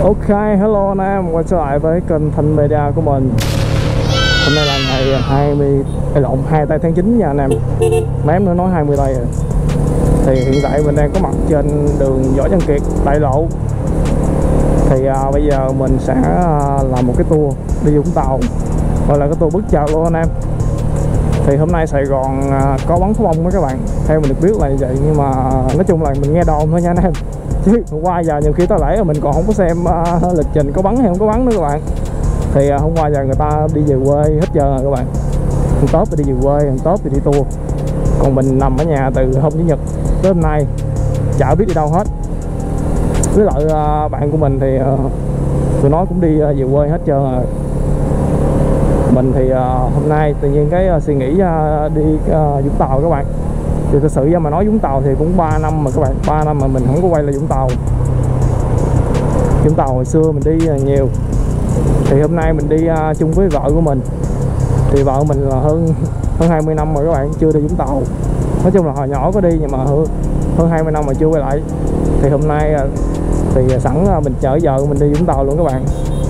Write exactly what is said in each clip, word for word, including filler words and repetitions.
Ok, hello anh em, quay trở lại với kênh Thanh Media của mình. Hôm nay là ngày hai mươi, lộn hai tây tháng chín nha anh em. Mấy em nữa nói hai mươi tây rồi. Thì hiện tại mình đang có mặt trên đường Võ Văn Kiệt, đại lộ. Thì à, bây giờ mình sẽ à, làm một cái tour đi Vũng Tàu, gọi là cái tour bước chợ luôn anh em. Thì hôm nay Sài Gòn à, có bắn pháo bông đó các bạn, theo mình được biết là như vậy. Nhưng mà nói chung là mình nghe đồn thôi nha anh em, chứ qua giờ nhiều khi tới lễ mình còn không có xem uh, lịch trình có bắn hay không có bắn nữa các bạn. Thì uh, hôm qua giờ người ta đi về quê hết trơn rồi các bạn. Thằng Tốp thì đi về quê, thằng Tốp thì đi tour, còn mình nằm ở nhà từ hôm Chủ nhật tới hôm nay, chả biết đi đâu hết. Với lại uh, bạn của mình thì uh, tụi nó cũng đi uh, về quê hết trơn rồi. Mình thì uh, hôm nay tự nhiên cái uh, suy nghĩ uh, đi uh, Vũng Tàu các bạn. Thì thực sự ra mà nói Vũng Tàu thì cũng ba năm mà các bạn, ba năm mà mình không có quay lại Vũng Tàu. Vũng Tàu hồi xưa mình đi nhiều. Thì hôm nay mình đi uh, chung với vợ của mình. Thì vợ mình là hơn hơn hai mươi năm rồi các bạn, chưa đi Vũng Tàu. Nói chung là hồi nhỏ có đi nhưng mà hơn, hơn hai mươi năm mà chưa quay lại. Thì hôm nay uh, thì sẵn uh, mình chở vợ mình đi Vũng Tàu luôn các bạn.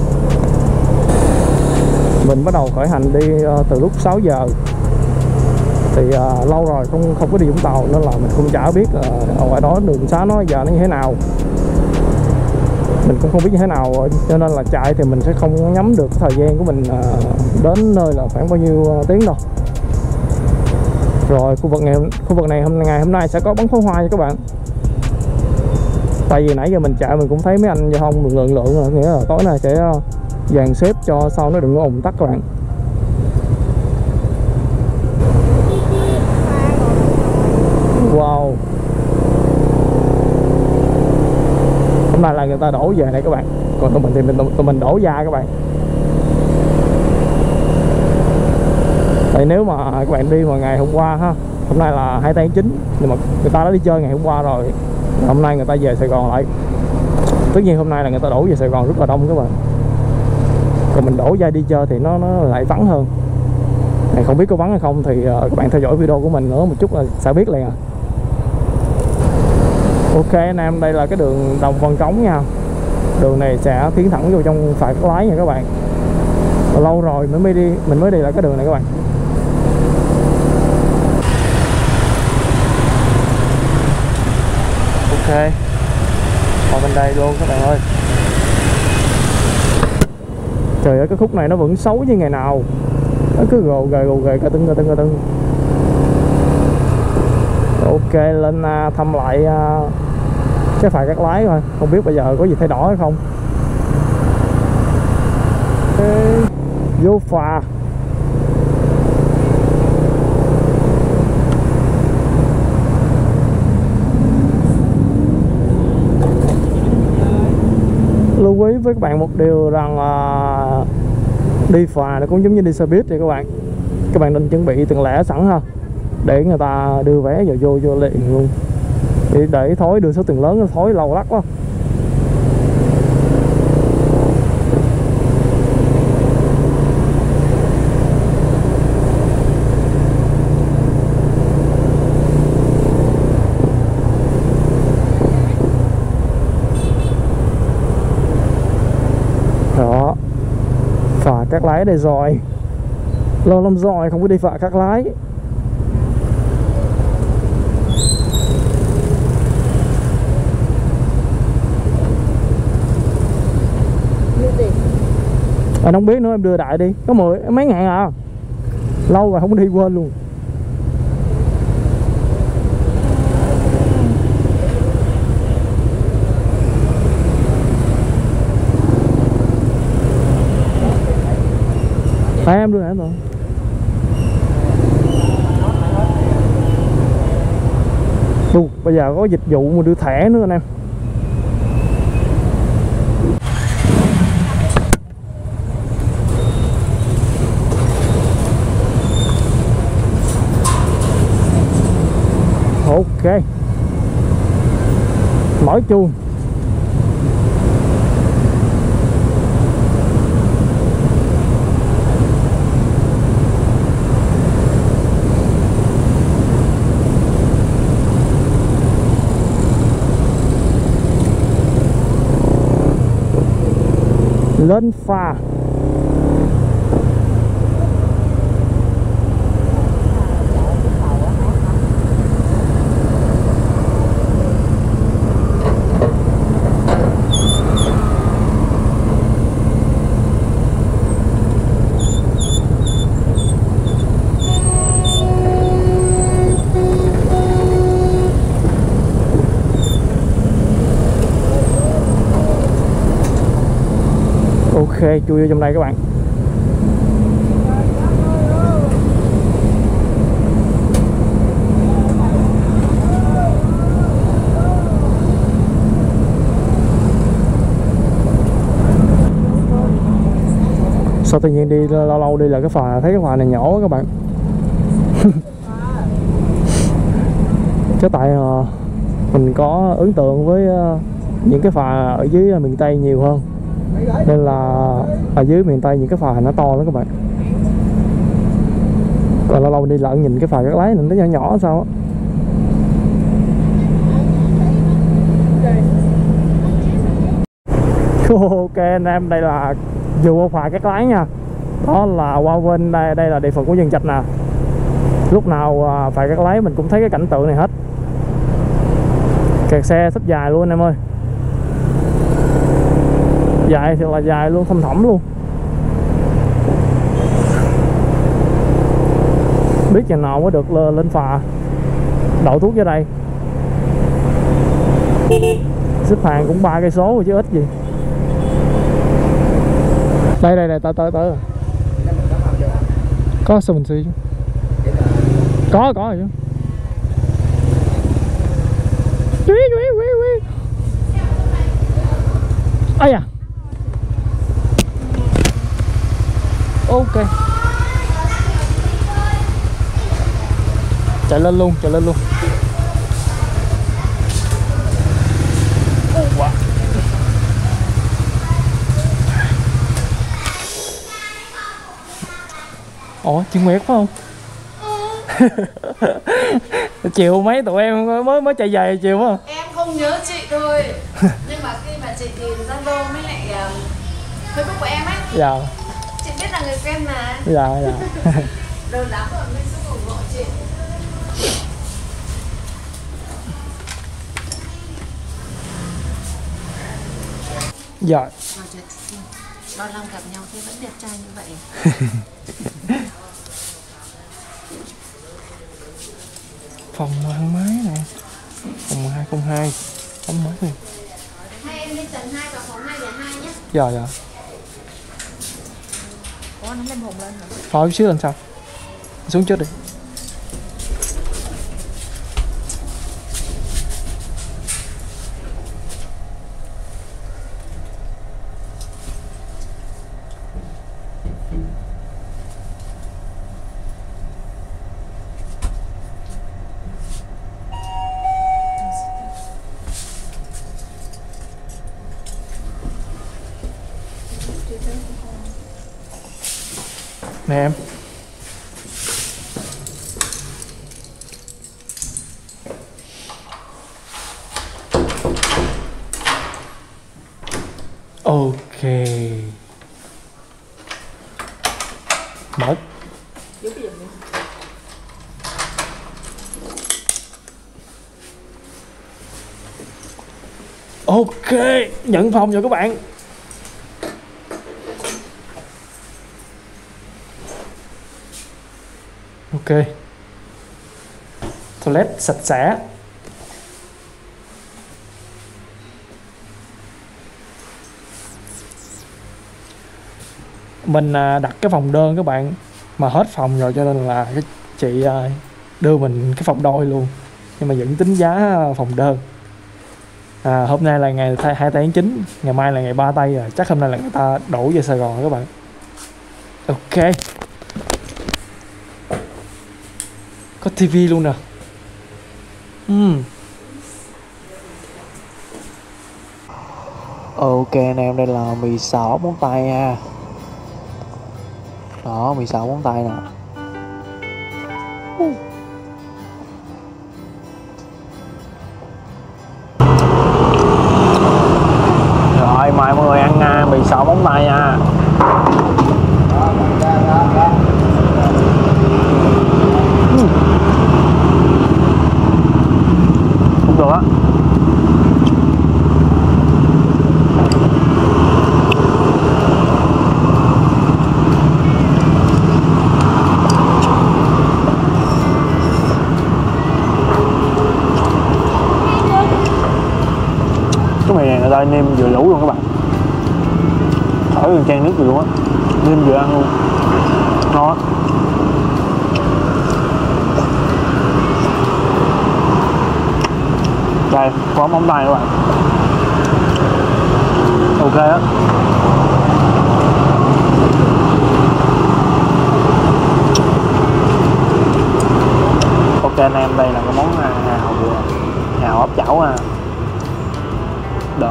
Mình bắt đầu khởi hành đi uh, từ lúc sáu giờ. Thì uh, lâu rồi không không có đi Vũng Tàu nên là mình cũng chả biết uh, ở ngoài đó đường xá nó giờ nó như thế nào. Mình cũng không biết như thế nào, cho nên là chạy thì mình sẽ không nhắm được thời gian của mình uh, đến nơi là khoảng bao nhiêu uh, tiếng đâu. Rồi khu vực này khu vực này hôm ngày hôm nay sẽ có bắn pháo hoa nha các bạn. Tại vì nãy giờ mình chạy mình cũng thấy mấy anh giao thông lượng lượng rồi, nghĩa là tối nay sẽ uh, dàn xếp cho sau nó đừng có ùn tắc các bạn. Wow, hôm nay là người ta đổ về này các bạn, còn tụi mình thì mình tụi mình đổ ra các bạn. Tại nếu mà các bạn đi mà ngày hôm qua ha, hôm nay là hai tháng chín nhưng mà người ta đã đi chơi ngày hôm qua rồi, hôm nay người ta về Sài Gòn lại. Tất nhiên hôm nay là người ta đổ về Sài Gòn rất là đông các bạn, còn mình đổ ra đi chơi thì nó nó lại vắng hơn. Này không biết có vắng hay không thì uh, các bạn theo dõi video của mình nữa một chút là sẽ biết liền à. Ok anh em, đây là cái đường Đồng Văn Cống nha. Đường này sẽ tiến thẳng vô trong phải Cát Lái nha các bạn. Và lâu rồi mới mới đi mình mới đi lại cái đường này các bạn. Ok, qua bên đây luôn các bạn ơi. Trời ơi, cái khúc này nó vẫn xấu như ngày nào, nó cứ gồ ghề gồ ghề cà tưng cà tưng cà tưng. Ok, lên uh, thăm lại uh, cái phà Cát Lái thôi, không biết bây giờ có gì thay đổi hay không. Okay, vô phà. Lưu ý với các bạn một điều rằng uh, đi phà nó cũng giống như đi xe buýt vậy các bạn. Các bạn nên chuẩn bị tiền lẻ sẵn ha, để người ta đưa vé vào vô vô liền luôn. Để, để thối đưa số tiền lớn nó thối lâu lắc quá. Đó, phà Cát Lái đây rồi. Lâu lắm rồi không có đi phà Cát Lái. Anh không biết nữa, em đưa đại đi, có mười mấy ngàn à. Lâu rồi không có đi, quên luôn. À, em đưa em rồi. Đù, bây giờ có dịch vụ mà đưa thẻ nữa anh em. Ok, mở chuông. Lên phà. Ok, chui vô trong đây các bạn. Sao tự nhiên đi lâu lâu đi là cái phà, thấy cái phà này nhỏ quá các bạn. Chứ tại uh, mình có ấn tượng với uh, những cái phà ở dưới miền Tây nhiều hơn, nên là ở dưới miền Tây những cái phà nó to lắm các bạn. Còn lâu lâu đi lỡ nhìn cái phà Cát Lái nó nhỏ nhỏ sao á. Ok anh em, đây là dù phà Cát Lái nha. Đó là qua bên đây, đây là địa phận của Nhân Trạch nè. Lúc nào phà Cát Lái mình cũng thấy cái cảnh tượng này hết. Kẹt xe sắp dài luôn em ơi. Dài thì là dài luôn, thâm thẳm luôn. Biết chừng nào mới được lên phà đậu thuốc dưới đây. Xếp hàng cũng ba cây số rồi chứ ít gì. Đây đây đây, tớ tớ tớ có sao mình xì chứ. Có có rồi chứ. Quý quý quý quý. Ây à. Ok. Chạy lên luôn, chạy lên luôn. Wow. Ủa, chị Nguyệt phải không? Chiều mấy tụi em mới mới chạy về chiều phải không? Em không nhớ chị thôi. Nhưng mà khi mà chị tìm Zalo với lại uh, Facebook của em ấy. Dạ. Chị biết là người quen mà. Dạ dạ. Đồ lắm rồi mới xuống ủng hộ chị. Dạ. Bao năm gặp nhau thì vẫn đẹp trai như vậy. Phòng thang máy nè. Phòng hai không hai. Tấm mới này. Hai em lên tầng hai và phòng hai để hai nhé. Dạ dạ. Ủa, nó lên hồn lên hả? Thôi xíu lên sau. Xuống trước đi. Nè em. Ok. Một. Ok, nhận phòng rồi các bạn. Ok. Toilet sạch sẽ. Mình đặt cái phòng đơn các bạn, mà hết phòng rồi cho nên là cái chị đưa mình cái phòng đôi luôn, nhưng mà vẫn tính giá phòng đơn. À, hôm nay là ngày hai tháng chín, ngày mai là ngày ba tây rồi, chắc hôm nay là người ta đổ về Sài Gòn các bạn. Ok. Có tivi luôn nè. uhm. Ok anh em, đây là mì xào móng tay nha. Đó, mì xào móng tay nè. uh. Rồi mời mọi người ăn uh, mì xào móng tay nha. Cái mì này người ta nêm vừa lũ luôn các bạn, khỏi cần chan nước gì luôn á, nêm vừa ăn luôn, ngon. Đây, có móng tay các bạn, ok á. Ok anh em, đây là cái món hào vừa hào ốc chảo à. Đó,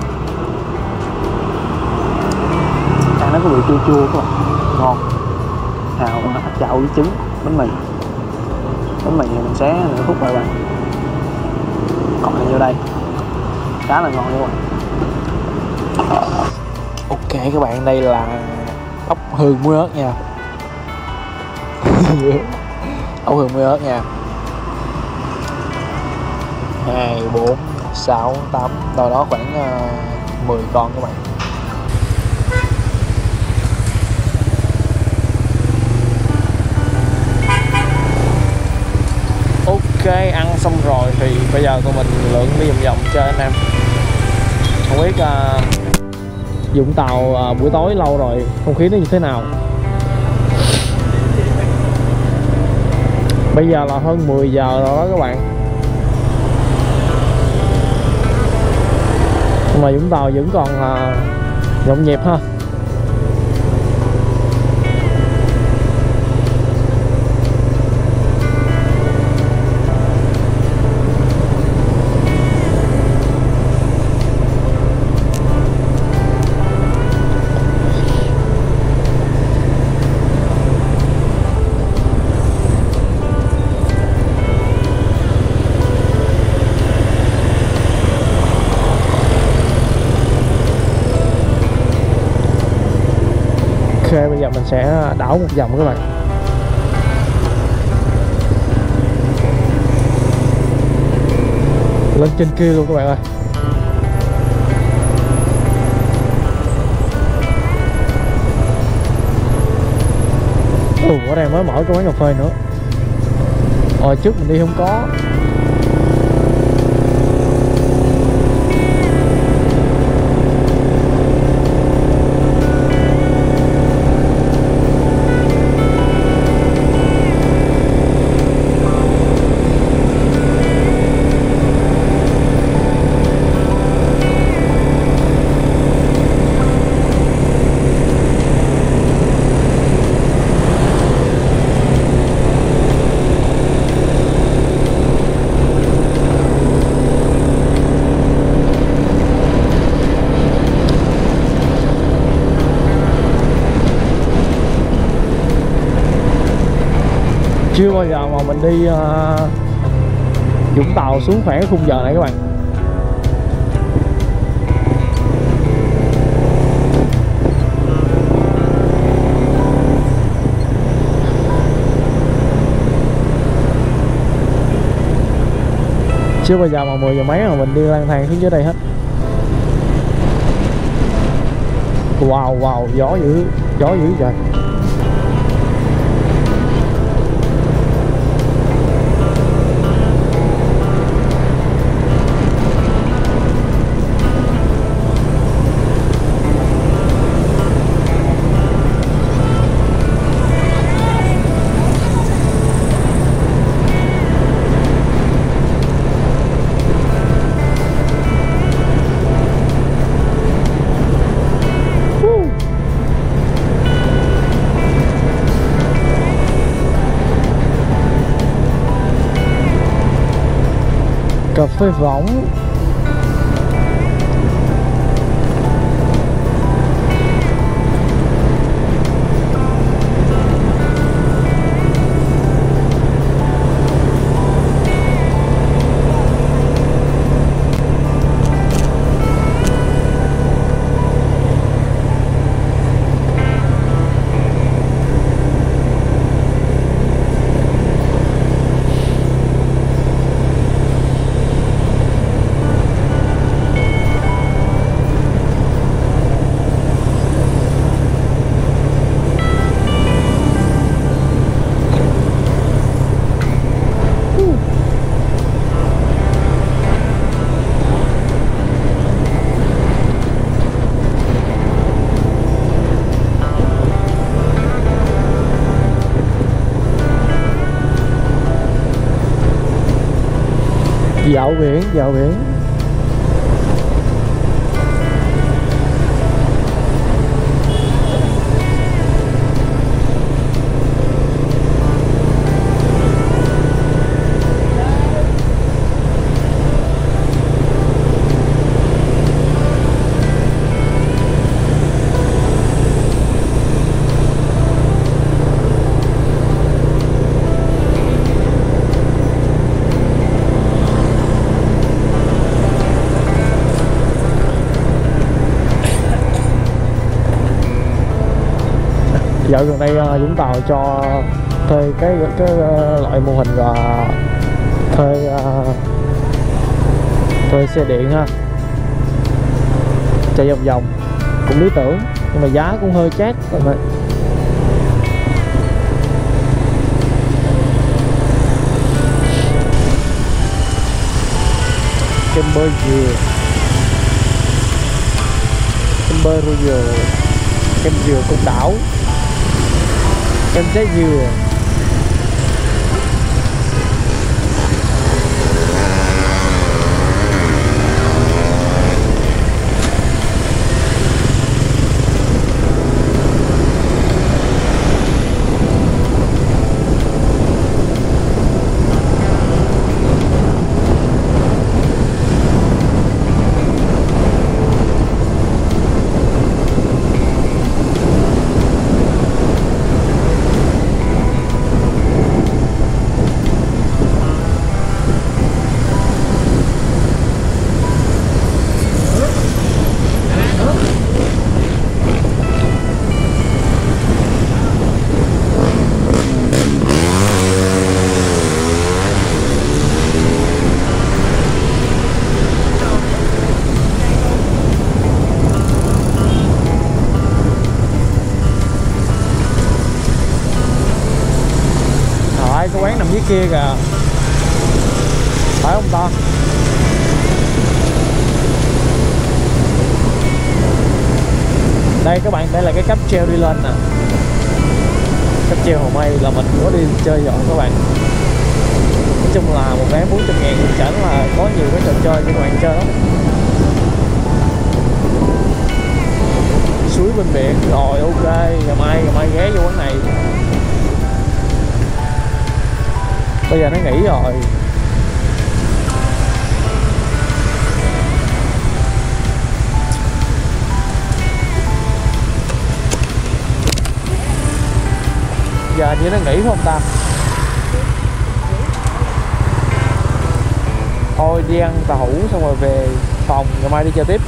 ăn nó có vị chua chua các bạn, ngon. Hào ốc chảo với trứng, bánh mì, bánh mì này mình xé nửa khúc rồi bạn, còn là vô đây khá là ngon các bạn. Ok các bạn, đây là ốc hương muối ớt nha. Ốc hương muối ớt nha. Hai, bốn, sáu, tám, đâu đó khoảng uh, mười con các bạn. Ok, ăn xong rồi thì bây giờ tụi mình lượn đi vòng vòng chơi anh em. Không biết uh, Vũng Tàu uh, buổi tối lâu rồi, không khí nó như thế nào. Bây giờ là hơn mười giờ rồi đó các bạn. Nhưng mà Vũng Tàu vẫn còn uh, nhộn nhịp ha. Ok, bây giờ mình sẽ đảo một vòng các bạn. Lên trên kia luôn các bạn ơi. Ồ, ở đây mới mở cái quán cà phê nữa. Hồi trước mình đi không có. Chưa bao giờ mà mình đi uh, Vũng Tàu xuống khoảng khung giờ này các bạn. Chưa bao giờ mà mười giờ mấy mà mình đi lang thang xuống dưới đây hết. Wow wow, gió dữ, gió dữ trời. Cà phê Võng. Dạo biển, dạo biển. Dạo gần đây uh, Vũng Tàu cho thuê cái cái uh, loại mô hình là thuê uh, thuê xe điện ha, chạy vòng vòng cũng lý tưởng nhưng mà giá cũng hơi chát các bạn. Kem bơ dừa, kem bơ royal, kem dừa Côn Đảo, kem trái dừa. Cái quán nằm dưới kia kìa, phải không ta? Đây các bạn, đây là cái cáp treo đi lên nè, cáp treo Hồ Mây là mình có đi chơi dọn các bạn. Nói chung là một vé bốn trăm ngàn chẳng là có nhiều cái trò chơi cho các bạn chơi lắm. Suối bên biển, rồi ok, ngày mai ngày mai ghé vô quán này. Bây giờ nó nghỉ rồi. Giờ như nó nghỉ không ta? Thôi đi ăn tàu hũ xong rồi về phòng, ngày mai đi chơi tiếp.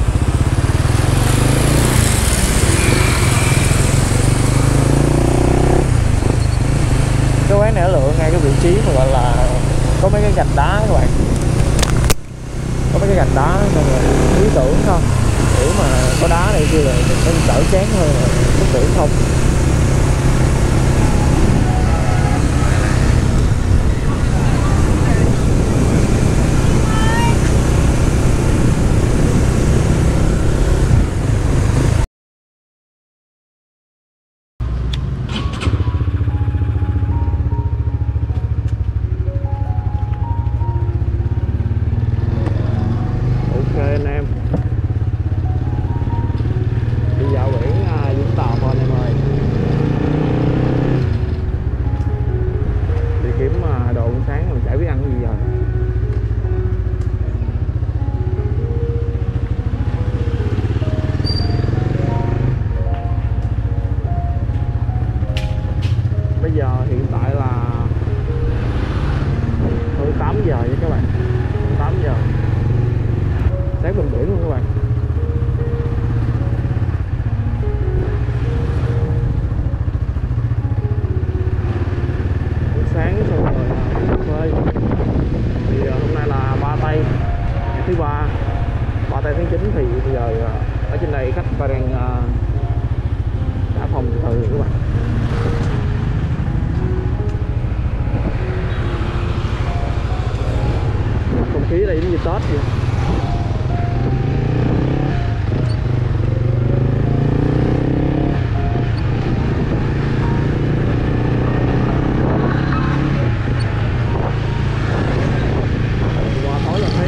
Cái quán này nó lựa ngay cái vị trí mà gọi là có mấy cái gạch đá các bạn, có mấy cái gạch đá nên là lý tưởng không, kiểu mà có đá này kia là mình sẽ đỡ chán hơn là lý tưởng không. Khí đây giống như Tết vậy. Qua tối là thấy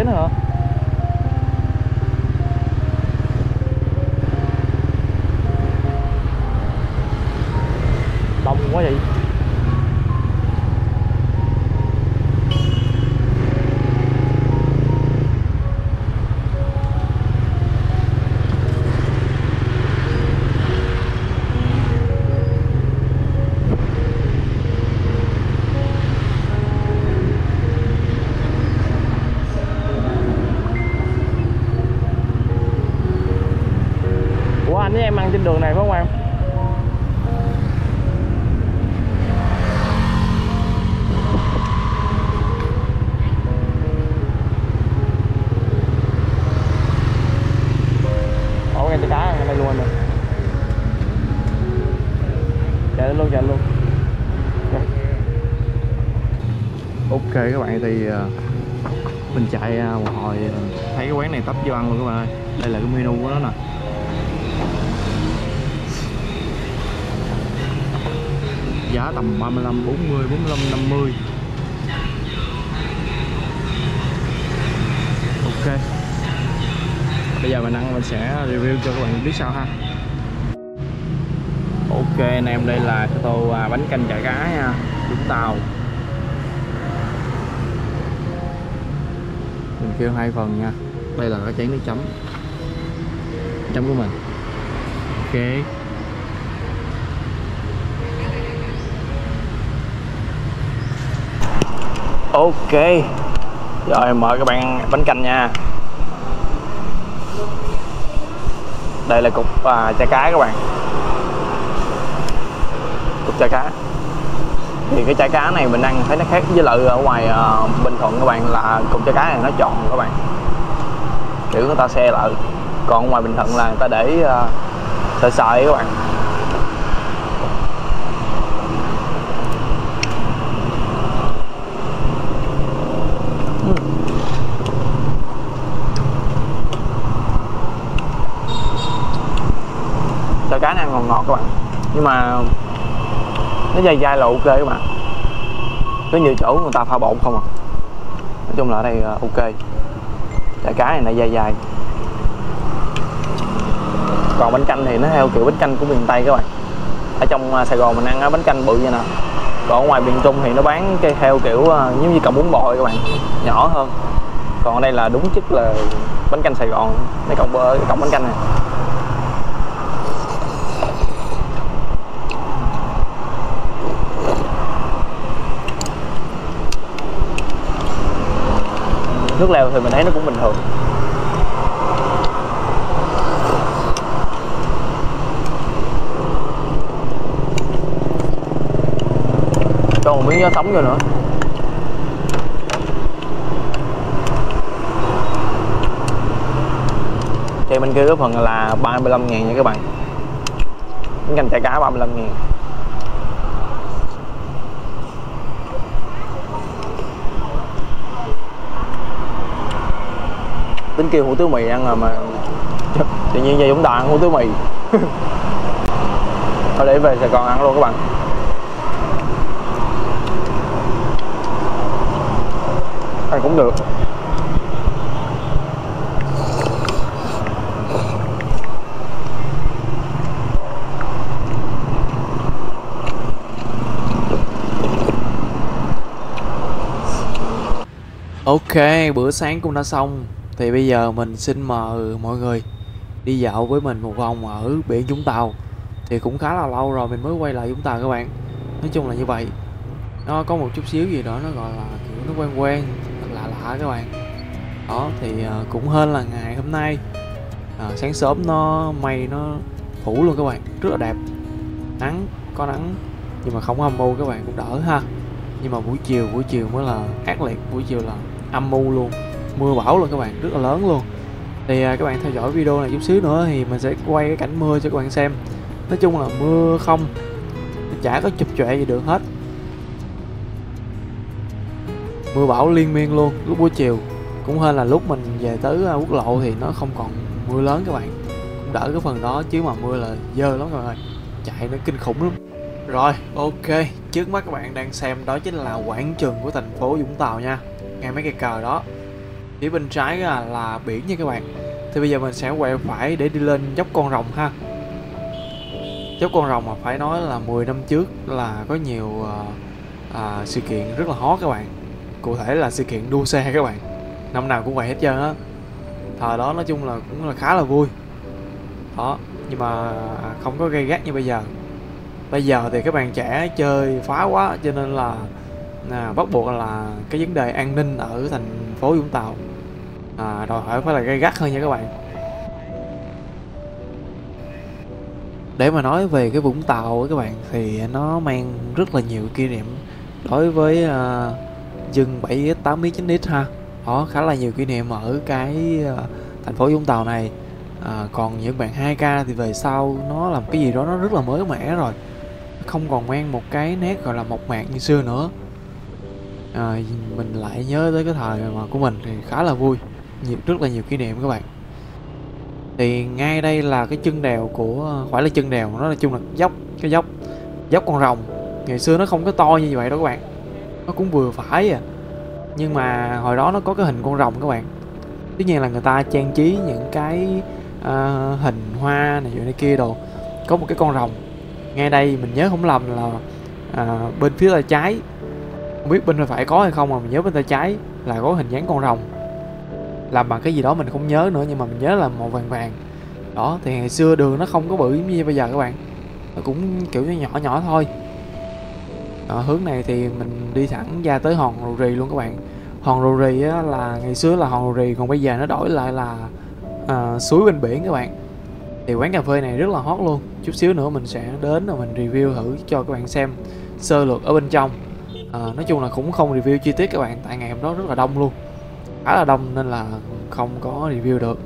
nữa hả? Đông quá vậy. Ủa anh với em ăn trên đường này phải không em? Ủa em cá ăn đây luôn anh ơi. Chạy luôn, chạy luôn. Ok các bạn, thì uh, mình chạy uh, một hồi thấy cái quán này tấp vô ăn luôn các bạn ơi. Đây là cái menu của nó nè. Giá tầm ba mươi lăm, bốn mươi, bốn mươi lăm, năm mươi. Ok. Bây giờ mình ăn mình sẽ review cho các bạn biết sao ha. Ok anh em, đây là cái tô à, bánh canh chả cá nha, Vũng Tàu. Mình kêu hai phần nha. Đây là cái chén nước chấm. Chấm của mình. Ok. Ok. Rồi mời các bạn bánh canh nha. Đây là cục à, chả cá các bạn. Cục chả cá. Thì cái chả cá này mình ăn thấy nó khác với lại ở ngoài uh, Bình Thuận các bạn, là cục chả cá này nó tròn các bạn. Kiểu người ta xe lại. Còn ngoài Bình Thuận là người ta để uh, sợi sợi các bạn. Chả cá này ăn ngọt ngọt các bạn, nhưng mà nó dai dai là ok các bạn. Có nhiều chỗ người ta pha bột không à. Nói chung là ở đây ok. Chả cá này nó dai dai. Còn bánh canh thì nó theo kiểu bánh canh của miền Tây các bạn. Ở trong Sài Gòn mình ăn á, bánh canh bự vậy nè. Còn ở ngoài miền Trung thì nó bán cái theo kiểu giống như cọng bún bò các bạn, nhỏ hơn. Còn ở đây là đúng chất là bánh canh Sài Gòn, mấy cọng bơ, cọng bánh canh này. Nước lèo thì mình thấy nó cũng bình thường. Cho một miếng giá sống vô nữa. Thì bên kia cái phần là ba mươi lăm ngàn nha các bạn. Bánh canh chả cá ba mươi lăm ngàn. Tính kêu hủ tiếu mì ăn rồi mà tự nhiên về Vũng Tàu ăn hủ tiếu mì. Thôi để về Sài Gòn ăn luôn các bạn. Ăn cũng được. Ok, bữa sáng cũng đã xong. Thì bây giờ mình xin mời mọi người đi dạo với mình một vòng ở biển Vũng Tàu. Thì cũng khá là lâu rồi mình mới quay lại Vũng Tàu các bạn. Nói chung là như vậy. Nó có một chút xíu gì đó nó gọi là kiểu nó quen quen, lạ lạ các bạn. Đó thì uh, cũng hên là ngày hôm nay uh, sáng sớm nó mây nó phủ luôn các bạn, rất là đẹp. Nắng, có nắng nhưng mà không âm u các bạn, cũng đỡ ha. Nhưng mà buổi chiều, buổi chiều mới là ác liệt, buổi chiều là âm u luôn, mưa bão luôn các bạn, rất là lớn luôn. Thì à, các bạn theo dõi video này chút xíu nữa thì mình sẽ quay cái cảnh mưa cho các bạn xem. Nói chung là mưa không, chả có chụp choẹ gì được hết. Mưa bão liên miên luôn lúc buổi chiều. Cũng hên là lúc mình về tới uh, quốc lộ thì nó không còn mưa lớn các bạn, cũng đỡ cái phần đó, chứ mà mưa là dơ lắm các bạn ơi, chạy nó kinh khủng lắm. Rồi ok, trước mắt các bạn đang xem đó chính là quảng trường của thành phố Vũng Tàu nha, ngay mấy cây cờ đó. Phía bên trái là, là biển nha các bạn. Thì bây giờ mình sẽ quẹo phải để đi lên dốc Con Rồng ha. Dốc Con Rồng mà phải nói là mười năm trước là có nhiều uh, uh, sự kiện rất là hot các bạn. Cụ thể là sự kiện đua xe các bạn, năm nào cũng vậy hết trơn á. Thời đó nói chung là cũng là khá là vui đó, nhưng mà không có gay gắt như bây giờ. Bây giờ thì các bạn trẻ chơi phá quá, cho nên là à, bắt buộc là cái vấn đề an ninh ở thành phố Vũng Tàu à, đòi hỏi phải là gay gắt hơn nha các bạn. Để mà nói về cái Vũng Tàu ấy các bạn, thì nó mang rất là nhiều kỷ niệm đối với uh, dân bảy x tám x chín x ha. Đó, khá là nhiều kỷ niệm ở cái uh, thành phố Vũng Tàu này. À, còn những bạn hai k thì về sau nó làm cái gì đó nó rất là mới mẻ rồi, không còn mang một cái nét gọi là mộc mạc như xưa nữa. À, mình lại nhớ tới cái thời mà của mình thì khá là vui, nhiều, rất là nhiều kỷ niệm các bạn. Thì ngay đây là cái chân đèo của, phải là chân đèo, nó nói chung là dốc, cái dốc dốc Con Rồng. Ngày xưa nó không có to như vậy đâu các bạn, nó cũng vừa phải à, nhưng mà hồi đó nó có cái hình con rồng các bạn. Tất nhiên là người ta trang trí những cái uh, hình hoa này này kia đồ, có một cái con rồng. Ngay đây mình nhớ không lầm là uh, bên phía tay trái, không biết bên tay phải có hay không, mà mình nhớ bên tay trái là có hình dáng con rồng làm bằng cái gì đó mình không nhớ nữa, nhưng mà mình nhớ là màu vàng vàng đó. Thì ngày xưa đường nó không có bự như bây giờ các bạn, nó cũng kiểu như nhỏ nhỏ thôi. Ở hướng này thì mình đi thẳng ra tới hòn Rù Rì luôn các bạn. Hòn Rù Rì á, là ngày xưa là hòn Rù Rì, còn bây giờ nó đổi lại là à, suối bên biển các bạn. Thì quán cà phê này rất là hot luôn. Chút xíu nữa mình sẽ đến và mình review thử cho các bạn xem sơ lược ở bên trong. à, Nói chung là cũng không review chi tiết các bạn, tại ngày hôm đó rất là đông luôn, khá là đông nên là không có review được.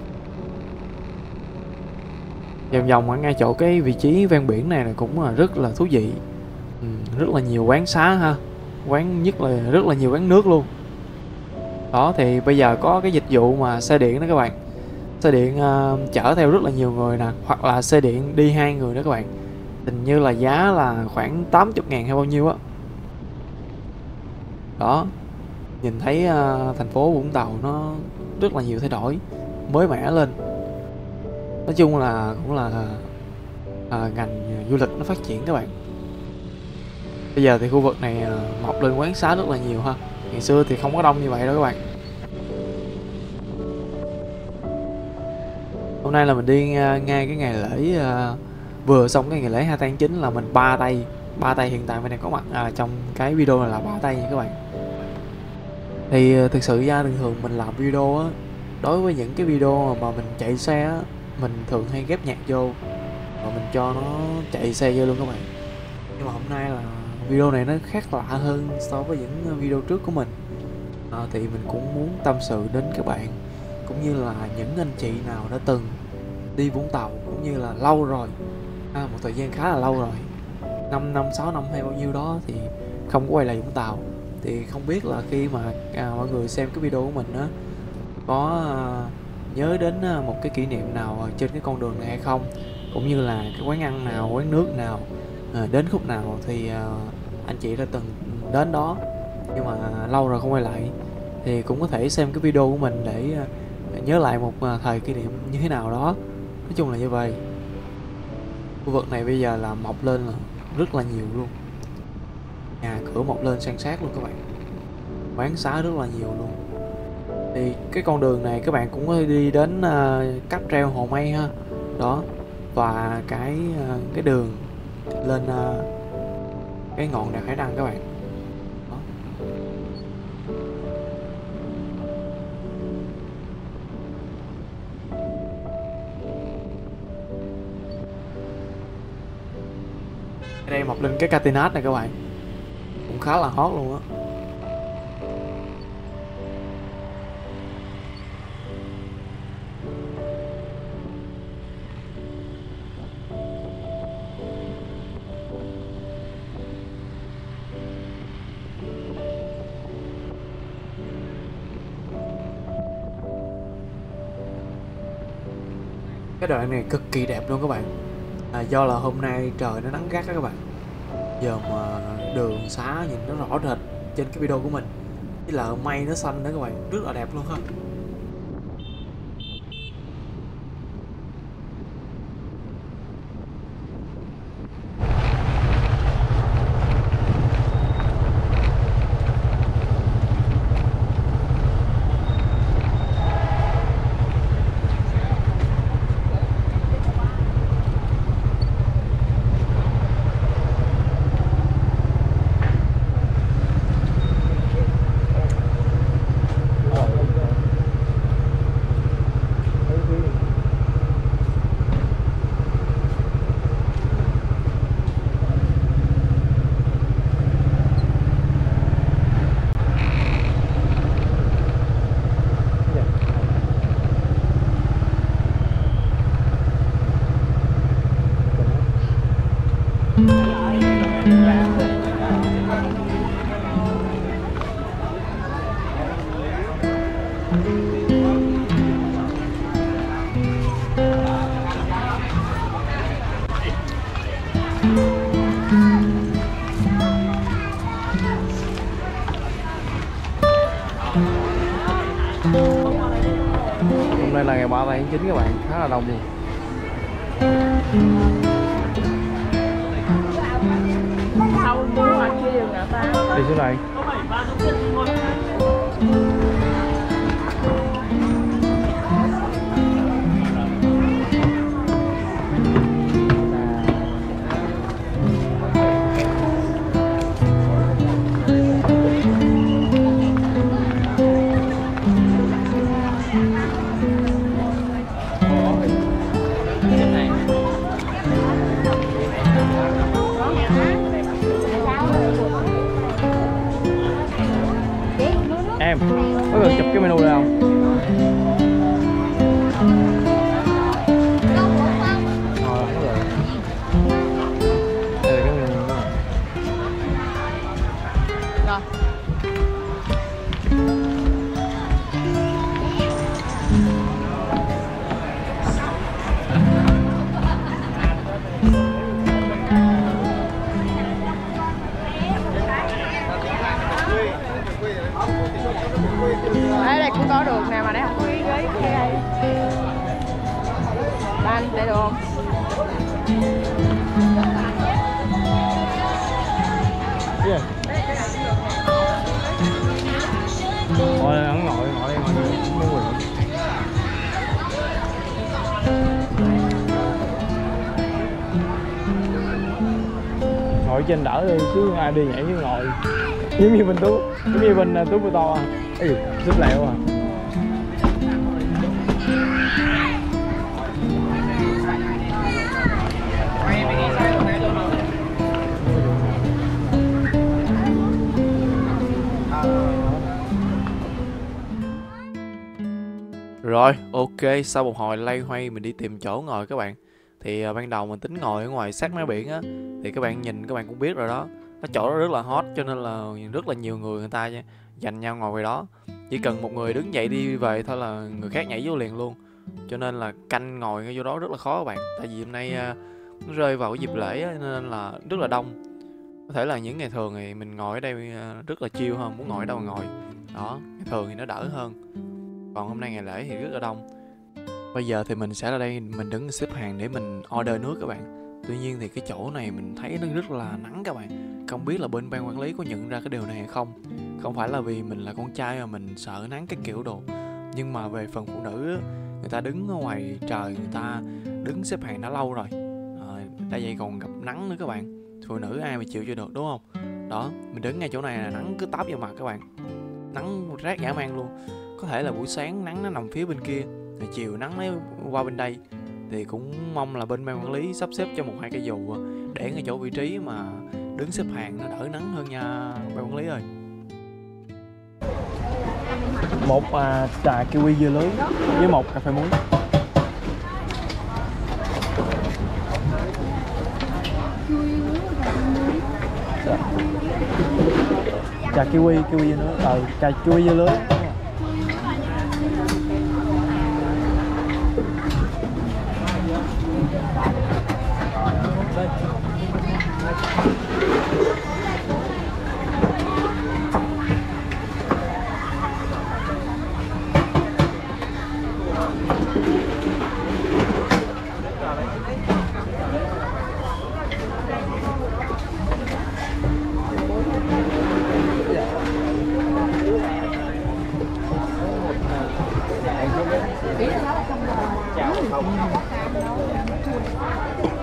Vòng vòng ở ngay chỗ cái vị trí ven biển này là cũng là rất là thú vị. Ừ, rất là nhiều quán xá ha, quán nhất là rất là nhiều quán nước luôn. Đó thì bây giờ có cái dịch vụ mà xe điện đó các bạn, xe điện uh, chở theo rất là nhiều người nè, hoặc là xe điện đi hai người đó các bạn. Hình như là giá là khoảng tám mươi ngàn hay bao nhiêu á. Đó, nhìn thấy uh, thành phố Vũng Tàu nó rất là nhiều thay đổi, mới mẻ lên. Nói chung là cũng là uh, ngành du lịch nó phát triển các bạn. Bây giờ thì khu vực này uh, mọc lên quán xá rất là nhiều ha. Ngày xưa thì không có đông như vậy đâu các bạn. Hôm nay là mình đi uh, ngay cái ngày lễ uh, vừa xong cái ngày lễ hai tháng chín, là mình ba tay ba tay hiện tại mình đang có mặt uh, trong cái video này là ba tay nha các bạn. Thì uh, thực sự ra thường thường mình làm video á, đối với những cái video mà mình chạy xe á, mình thường hay ghép nhạc vô và mình cho nó chạy xe vô luôn các bạn. Nhưng mà hôm nay là video này nó khác lạ hơn so với những video trước của mình. à, Thì mình cũng muốn tâm sự đến các bạn, cũng như là những anh chị nào đã từng đi Vũng Tàu, cũng như là lâu rồi, à, một thời gian khá là lâu rồi, năm năm, sáu năm hay bao nhiêu đó thì không có quay lại Vũng Tàu. Thì không biết là khi mà à, mọi người xem cái video của mình á, có à, nhớ đến à, một cái kỷ niệm nào trên cái con đường này hay không, cũng như là cái quán ăn nào, quán nước nào, à, đến khúc nào thì à, anh chị đã từng đến đó nhưng mà lâu rồi không quay lại, thì cũng có thể xem cái video của mình để uh, nhớ lại một uh, thời kỷ niệm như thế nào đó. Nói chung là như vậy. Khu vực này bây giờ là mọc lên là rất là nhiều luôn, nhà cửa mọc lên san sát luôn các bạn, quán xá rất là nhiều luôn. Thì cái con đường này các bạn cũng có đi đến uh, cáp treo Hồ Mây ha, đó, và cái uh, cái đường lên uh, cái ngọn đèo Hải Đăng các bạn. Đó. Ở đây mọc lên cái Catinat này các bạn, cũng khá là hot luôn á. Cái đoạn này cực kỳ đẹp luôn các bạn, à, do là hôm nay trời nó nắng gắt á các bạn. Giờ mà đường xá nhìn nó rõ rệt trên cái video của mình, Với là mây nó xanh nữa các bạn, rất là đẹp luôn ha. Hôm nay là ngày ba mươi tháng chín các bạn, khá là đông luôn. Sau mua ngoài kia đường nào ta? Đi xuống này. Em có cần chụp cái menu này không? Ờ, đúng rồi. Đây là cái menu đó. Rồi. Đây đây cũng có được nè, mà đây không có cái ghế kia đây. Ba anh để được không? Yeah. Ngồi đây, ngồi ngồi ngồi đây ngồi đây không muốn quyền. Ngồi trên đỡ đi chứ ai đi nhảy chứ ngồi. Giống như mình Tú, giống như mình Tú Bù To à. Ê, xích lẹo à. Rồi, ok, sau một hồi loay hoay mình đi tìm chỗ ngồi các bạn. Thì uh, ban đầu mình tính ngồi ở ngoài sát mé biển á. Thì các bạn nhìn các bạn cũng biết rồi đó. Nó chỗ đó rất là hot cho nên là rất là nhiều người người ta dành nhau ngồi ngoài đó. Chỉ cần một người đứng dậy đi về thôi là người khác nhảy vô liền luôn. Cho nên là canh ngồi ngay vô đó rất là khó các bạn. Tại vì hôm nay uh, nó rơi vào cái dịp lễ á, nên là rất là đông. Có thể là những ngày thường thì mình ngồi ở đây uh, rất là chill hơn, muốn ngồi ở đâu ngồi. Đó, ngày thường thì nó đỡ hơn. Còn hôm nay ngày lễ thì rất là đông. Bây giờ thì mình sẽ ra đây mình đứng xếp hàng để mình order nước các bạn. Tuy nhiên thì cái chỗ này mình thấy nó rất là nắng các bạn. Không biết là bên ban quản lý có nhận ra cái điều này hay không. Không phải là vì mình là con trai mà mình sợ nắng cái kiểu đồ. Nhưng mà về phần phụ nữ người ta đứng ở ngoài trời, người ta đứng xếp hàng đã lâu rồi à, đã vậy còn gặp nắng nữa các bạn. Phụ nữ ai mà chịu cho được đúng không. Đó, mình đứng ngay chỗ này là nắng cứ táp vào mặt các bạn. Nắng rát dã man luôn. Có thể là buổi sáng nắng nó nằm phía bên kia, rồi chiều nắng nó qua bên đây. Thì cũng mong là bên ban quản lý sắp xếp cho một hai cây dù để ngay chỗ vị trí mà đứng xếp hàng nó đỡ nắng hơn nha ban quản lý ơi. Một à, trà kiwi dưa lưới với một cà phê muối. Trà kiwi, kiwi dưa lưới, ờ, trà kiwi dưa lưới.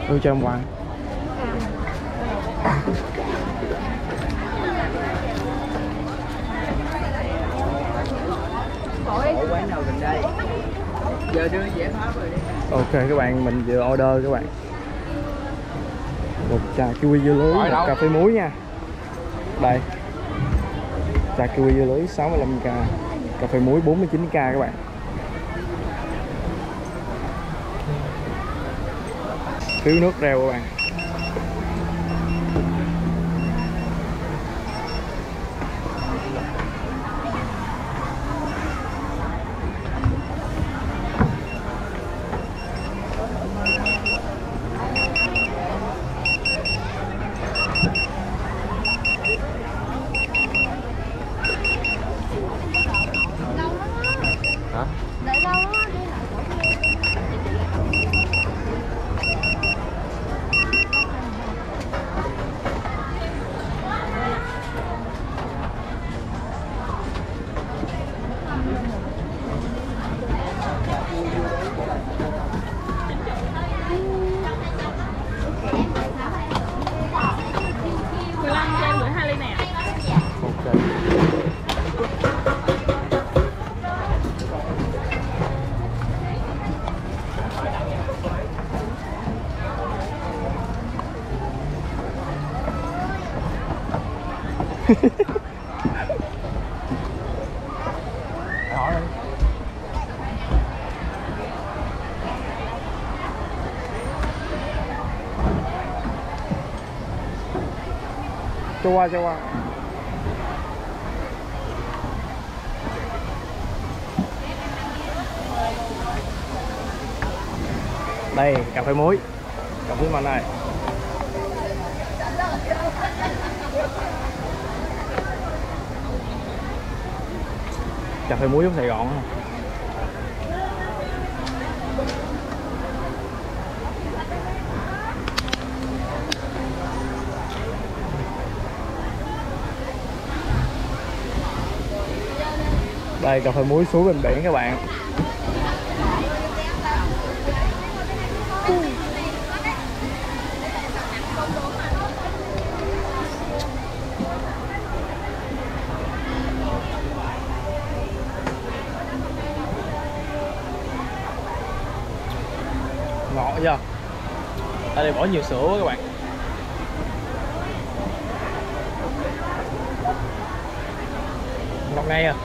Đưa cho em quà. Quán nào gần đây? Giờ đưa giải pháp rồi đi. Ok các bạn, mình vừa order các bạn. Một trà kiwi dưa lưới, một cà phê muối nha. Đây. Trà kiwi dưa lưới sáu mươi lăm k, cà phê muối bốn mươi chín k các bạn. Thiếu nước reo các bạn. Hả? Đợi lâu á, đi lại chỗ kia. mười lăm cho em gửi hai ly nè. Ok. Hỏi đi. Cho qua cho qua. Đây cà phê muối, cà phê mạnh này. Cà phê muối trong Sài Gòn. Đây cà phê muối suối bên biển các bạn. Ngọt chưa? Ở đây bỏ nhiều sữa quá các bạn. Ngọt ngay à.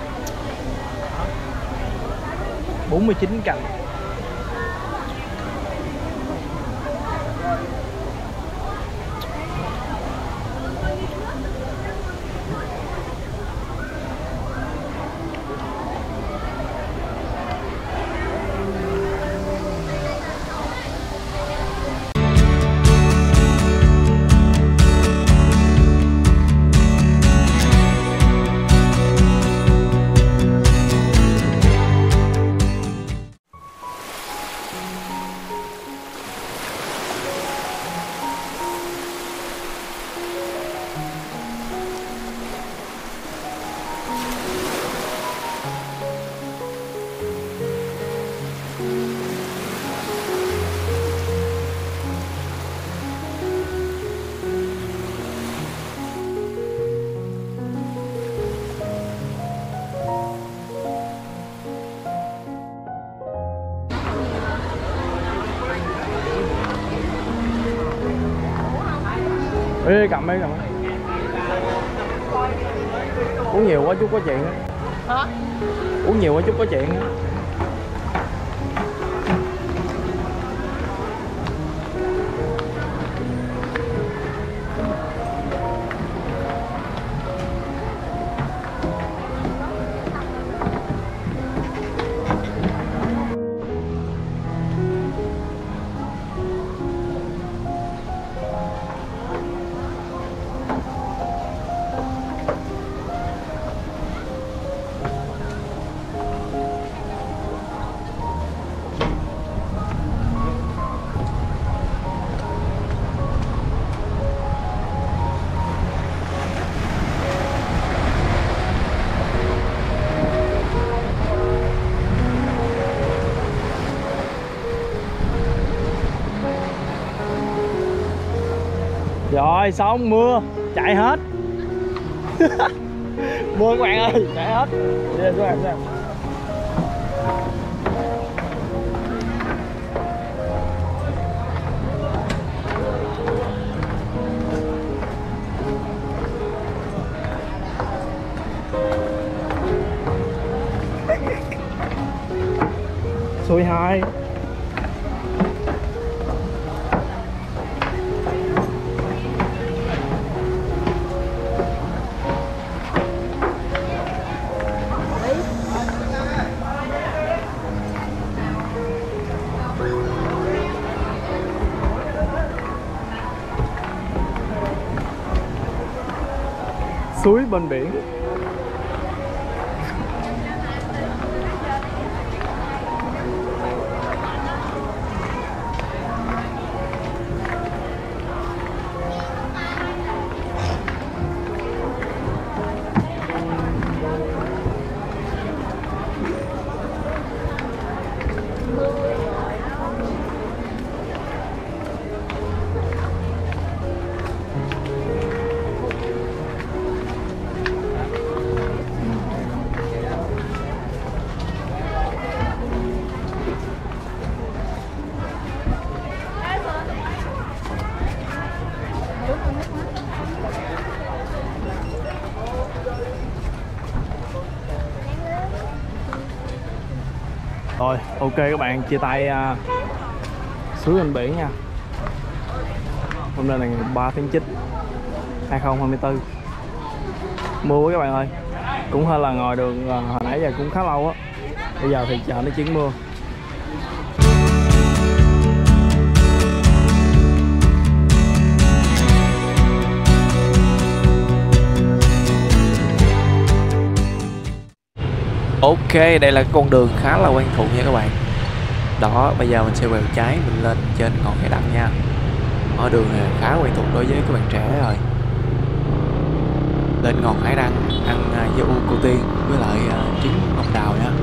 bốn mươi chín cành. Ê, cầm đi, cầm đi. Uống nhiều quá chút có chuyện á. Hả? Uống nhiều quá chút có chuyện á. Rồi xong mưa chạy hết. Mưa các bạn ơi, chạy hết. Đi lên các bạn xem. Suối hai. Suối bên biển. Rồi, ok các bạn, chia tay uh, suối bên biển nha. Hôm nay là ngày ba tháng chín hai không hai tư. Mưa quá các bạn ơi. Cũng hơi là ngồi đường uh, hồi nãy giờ cũng khá lâu á. Bây giờ thì chờ nó chuyển mưa. Ok, đây là con đường khá là quen thuộc nha các bạn. Đó, bây giờ mình sẽ quẹo trái mình lên trên ngọn hải đăng nha. Ở đường này khá quen thuộc đối với các bạn trẻ rồi. Lên ngọn hải đăng ăn uh, dưa u cô tiên với lại uh, trứng ốc đào nha.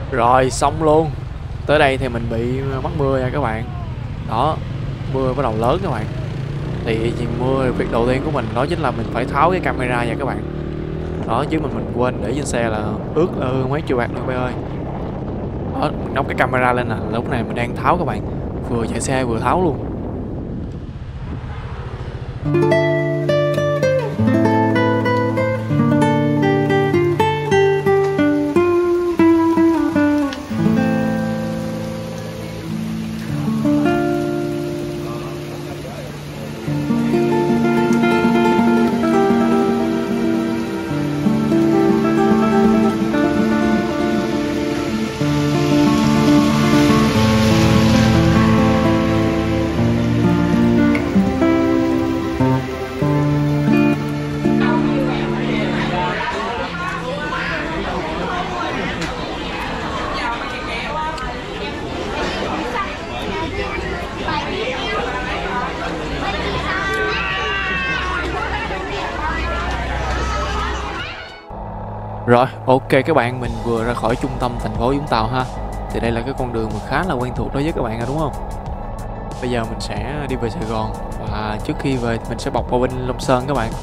Rồi xong luôn. Tới đây thì mình bị mắc mưa nha các bạn. Đó, mưa bắt đầu lớn các bạn. Thì chuyện mưa việc đầu tiên của mình đó chính là mình phải tháo cái camera nha các bạn. Đó, chứ mình mình quên để trên xe là ướt ư mấy triệu bạc luôn bé ơi. Đó, mình nóc cái camera lên nè, lúc này mình đang tháo các bạn. Vừa chạy xe vừa tháo luôn. Rồi, ok các bạn, mình vừa ra khỏi trung tâm thành phố Vũng Tàu ha. Thì đây là cái con đường mà khá là quen thuộc đối với các bạn rồi đúng không? Bây giờ mình sẽ đi về Sài Gòn. Và trước khi về thì mình sẽ bọc qua bên Long Sơn các bạn.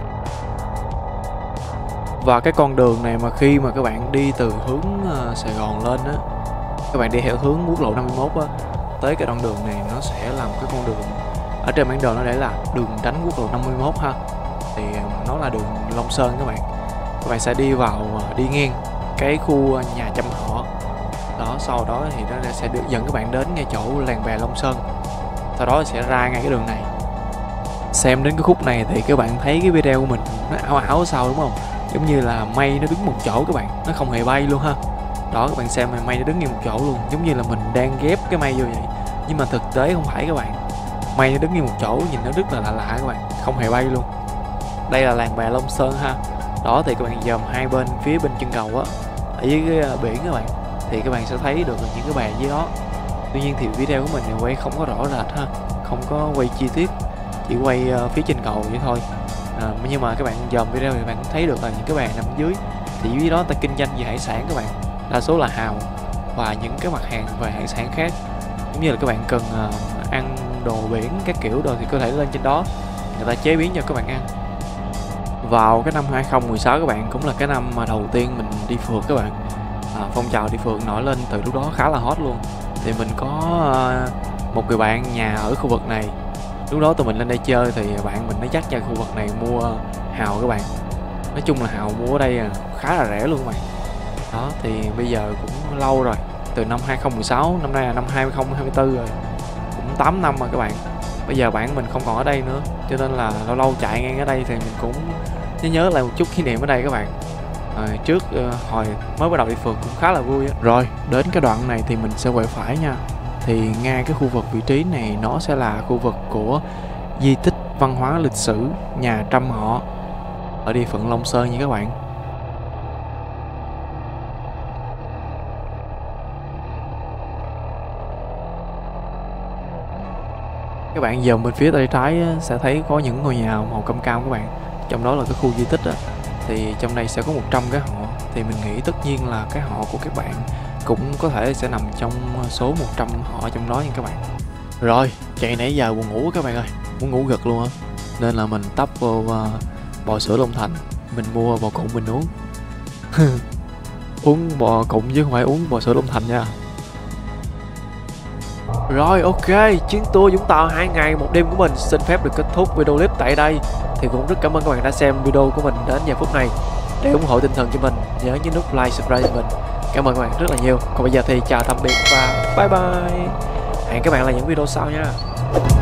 Và cái con đường này mà khi mà các bạn đi từ hướng uh, Sài Gòn lên á, các bạn đi theo hướng quốc lộ năm mươi mốt á, tới cái đoạn đường này nó sẽ là một cái con đường, ở trên bản đồ nó để là đường tránh quốc lộ năm mươi mốt ha. Thì nó là đường Long Sơn các bạn. Các bạn sẽ đi vào, đi ngang cái khu nhà Trăm Họ đó, sau đó thì nó sẽ được dẫn các bạn đến ngay chỗ làng bè Long Sơn, sau đó sẽ ra ngay cái đường này. Xem đến cái khúc này thì các bạn thấy cái video của mình nó ảo ảo sao đúng không, giống như là mây nó đứng một chỗ các bạn, nó không hề bay luôn ha. Đó, các bạn xem mây nó đứng nguyên một chỗ luôn, giống như là mình đang ghép cái mây vô vậy, nhưng mà thực tế không phải các bạn. Mây nó đứng nguyên một chỗ nhìn nó rất là lạ lạ các bạn, không hề bay luôn. Đây là làng bè Long Sơn ha. Đó thì các bạn dòm hai bên phía bên chân cầu á, ở dưới cái biển các bạn, thì các bạn sẽ thấy được những cái bè dưới đó. Tuy nhiên thì video của mình thì quay không có rõ rệt ha, không có quay chi tiết, chỉ quay uh, phía trên cầu vậy thôi. À, nhưng mà các bạn dòm video thì các bạn cũng thấy được là những cái bè nằm dưới, thì dưới đó ta kinh doanh về hải sản các bạn, đa số là hào và những cái mặt hàng về hải sản khác. Giống như là các bạn cần uh, ăn đồ biển các kiểu rồi thì có thể lên trên đó, người ta chế biến cho các bạn ăn. Vào cái năm hai không một sáu các bạn, cũng là cái năm mà đầu tiên mình đi phượt các bạn. À, phong trào đi phượt nổi lên từ lúc đó khá là hot luôn. Thì mình có uh, một người bạn nhà ở khu vực này. Lúc đó tụi mình lên đây chơi thì bạn mình nó dắt ra khu vực này mua hào các bạn. Nói chung là hào mua ở đây khá là rẻ luôn các bạn. Đó thì bây giờ cũng lâu rồi, từ năm hai không một sáu, năm nay là năm hai không hai tư rồi, cũng tám năm rồi các bạn. Bây giờ bạn mình không còn ở đây nữa, cho nên là lâu lâu chạy ngang ở đây thì mình cũng nhớ nhớ lại một chút kỷ niệm ở đây các bạn. À, trước uh, hồi mới bắt đầu đi phượt cũng khá là vui á. Rồi đến cái đoạn này thì mình sẽ quẹo phải nha. Thì ngay cái khu vực vị trí này nó sẽ là khu vực của di tích văn hóa lịch sử nhà Trăm Họ ở địa phận Long Sơn nha các bạn. Các bạn dòm bên phía tay trái sẽ thấy có những ngôi nhà màu cam cam các bạn. Trong đó là cái khu di tích á. Thì trong đây sẽ có một trăm cái họ. Thì mình nghĩ tất nhiên là cái họ của các bạn cũng có thể sẽ nằm trong số một trăm họ trong đó nha các bạn. Rồi, chạy nãy giờ buồn ngủ các bạn ơi, muốn ngủ gật luôn á. Nên là mình tấp vô uh, bò sữa Long Thành. Mình mua bò cụng mình uống. Uống bò cụng chứ không phải uống bò sữa Long Thành nha. Rồi ok, chuyến tour Vũng Tàu hai ngày một đêm của mình xin phép được kết thúc video clip tại đây. Thì cũng rất cảm ơn các bạn đã xem video của mình đến giờ phút này. Để ủng hộ tinh thần cho mình, nhớ nhấn nút like, subscribe cho mình. Cảm ơn các bạn rất là nhiều. Còn bây giờ thì chào tạm biệt và bye bye. Hẹn các bạn là những video sau nha.